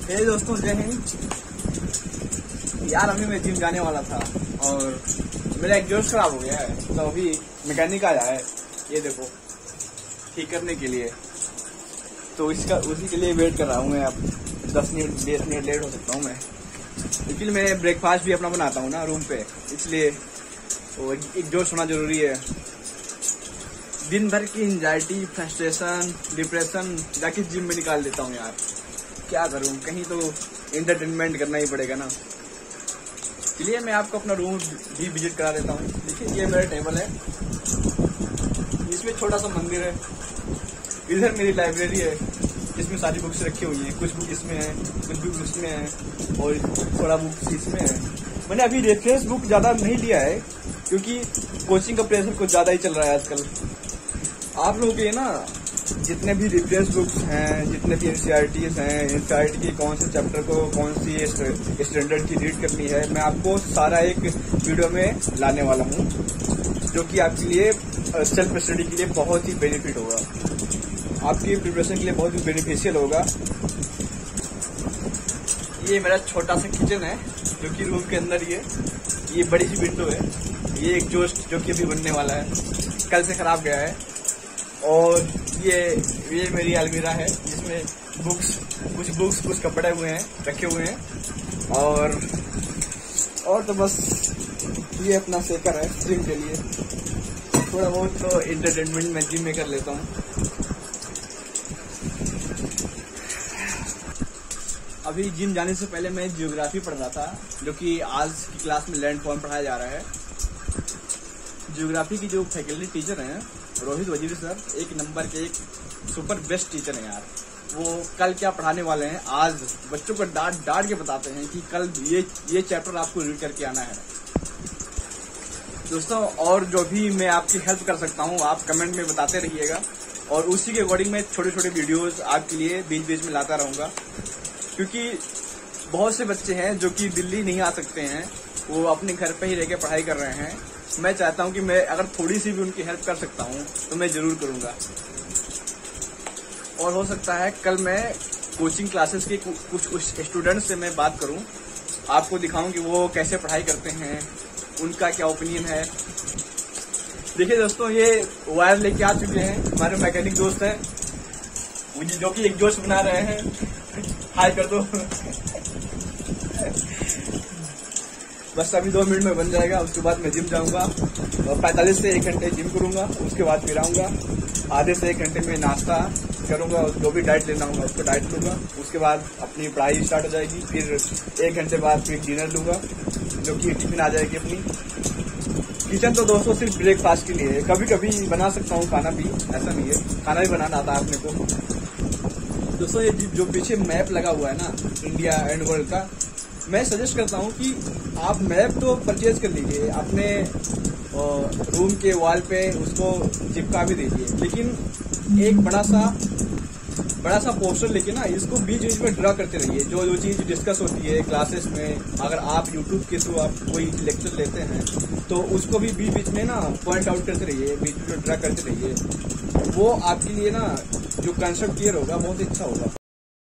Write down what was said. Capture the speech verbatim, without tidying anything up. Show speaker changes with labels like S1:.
S1: हे दोस्तों, जय हिंद। यार अभी मैं जिम जाने वाला था और मेरा एग्जॉस्ट खराब हो गया है, तो अभी मैकेनिक आया है ये देखो ठीक करने के लिए। तो इसका उसी के लिए वेट कर रहा हूँ मैं। अब दस मिनट बीस मिनट लेट हो सकता हूँ मैं, लेकिन मैं ब्रेकफास्ट भी अपना बनाता हूँ ना रूम पे, इसलिए तो एग्जॉस्ट होना जरूरी है। दिन भर की एंजाइटी, फ्रस्ट्रेशन, डिप्रेशन जाके जिम में निकाल देता हूँ यार। क्या करूँ, कहीं तो एंटरटेनमेंट करना ही पड़ेगा ना। इसलिए मैं आपको अपना रूम भी विजिट करा देता हूँ। देखिए ये मेरा टेबल है, इसमें छोटा सा मंदिर है। इधर मेरी लाइब्रेरी है, इसमें सारी बुक्स रखी हुई हैं। कुछ बुक इसमें है, कुछ बुक इसमें है और थोड़ा बुक इसमें है। मैंने अभी रेफरेंस बुक ज़्यादा नहीं लिया है क्योंकि कोचिंग का प्रेशर कुछ ज़्यादा ही चल रहा है आजकल। आप लोगों के ना जितने भी रेफरेंस बुक्स हैं, जितने भी एनसीईआरटीज हैं, एनसीईआरटी की कौन से चैप्टर को कौन सी स्टैंडर्ड की रीड करनी है, मैं आपको सारा एक वीडियो में लाने वाला हूँ, जो कि आपके लिए सेल्फ स्टडी के लिए बहुत ही बेनिफिट होगा, आपकी प्रिपरेशन के लिए बहुत ही बेनिफिशियल होगा। ये मेरा छोटा सा किचन है जो कि रूम के अंदर ही है। ये बड़ी सी विंडो है, ये एग्जॉस्ट जो कि अभी बनने वाला है, कल से खराब गया है। और ये ये मेरी अलमीरा है जिसमें बुक्स कुछ बुक्स कुछ कपड़े हुए हैं रखे हुए हैं। और और तो बस ये अपना सेकर है जिम के लिए। थोड़ा बहुत तो एंटरटेनमेंट मैं जिम में कर लेता हूँ। अभी जिम जाने से पहले मैं ज्योग्राफी पढ़ रहा था, जो कि आज की क्लास में लैंड फॉर्म पढ़ाया जा रहा है। ज्योग्राफी की जो फैकल्टी टीचर हैं रोहित वजीरी सर, एक नंबर के एक सुपर बेस्ट टीचर हैं यार। वो कल क्या पढ़ाने वाले हैं, आज बच्चों को डांट डांट के बताते हैं कि कल ये ये चैप्टर आपको रीड करके आना है दोस्तों। और जो भी मैं आपकी हेल्प कर सकता हूँ आप कमेंट में बताते रहिएगा, और उसी के अकॉर्डिंग मैं छोटे छोटे वीडियोस आपके लिए बीच बीच में लाता रहूँगा। क्योंकि बहुत से बच्चे हैं जो कि दिल्ली नहीं आ सकते हैं, वो अपने घर पे ही रह के पढ़ाई कर रहे हैं। मैं चाहता हूं कि मैं अगर थोड़ी सी भी उनकी हेल्प कर सकता हूं तो मैं जरूर करूंगा। और हो सकता है कल मैं कोचिंग क्लासेस के कुछ कुछ स्टूडेंट्स से मैं बात करूं, आपको दिखाऊं कि वो कैसे पढ़ाई करते हैं, उनका क्या ओपिनियन है। देखिए दोस्तों, ये वायर लेके आ चुके हैं हमारे मैकेनिक दोस्त हैं, जो कि एग्जॉस्ट बना रहे हैं। हाय कर दो। बस अभी दो मिनट में बन जाएगा, उसके बाद मैं जिम जाऊंगा और पैंतालीस से एक घंटे जिम करूंगा। उसके बाद फिर आऊंगा, आधे से एक घंटे में नाश्ता करूंगा, जो भी डाइट लेना होगा उसको डाइट लूंगा। उसके बाद अपनी पढ़ाई स्टार्ट हो जाएगी। फिर एक घंटे बाद फिर डिनर लूंगा, जो कि टिफिन आ जाएगी अपनी। किचन तो दोस्तों सिर्फ ब्रेकफास्ट के लिए है, कभी कभी बना सकता हूँ खाना भी, ऐसा नहीं है, खाना भी बनाना आता है अपने को। दोस्तों ये जो पीछे मैप लगा हुआ है ना इंडिया एंड वर्ल्ड का, मैं सजेस्ट करता हूँ कि आप मैप तो परचेज कर लीजिए, अपने रूम के वॉल पे उसको चिपका भी दीजिए, लेकिन एक बड़ा सा बड़ा सा पोस्टर लेके ना इसको बीच बीच में ड्रा करते रहिए। जो जो चीज़ डिस्कस होती है क्लासेस में, अगर आप यूट्यूब के थ्रू आप कोई लेक्चर लेते हैं तो उसको भी बीच बीच में ना पॉइंट आउट करते रहिए, बीच बीच में ड्रा करते रहिए। वो आपके लिए ना जो कंसेप्ट क्लियर होगा बहुत अच्छा होगा।